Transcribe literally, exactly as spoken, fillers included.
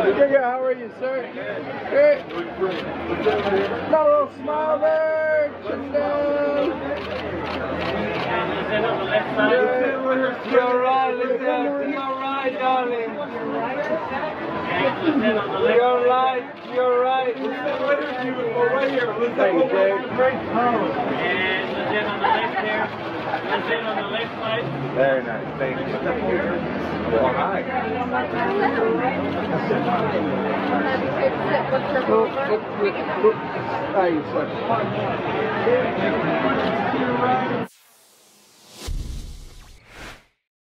Good, good. How are you, sir? Good. Got a little smile there. Chin down. You're right, Lizette. You're right, darling. You're right. You're right. Right here. Thank you, Dave. And Lizette on the left there. Lizette on the left side. Very nice. Thank you. All right. Thanks.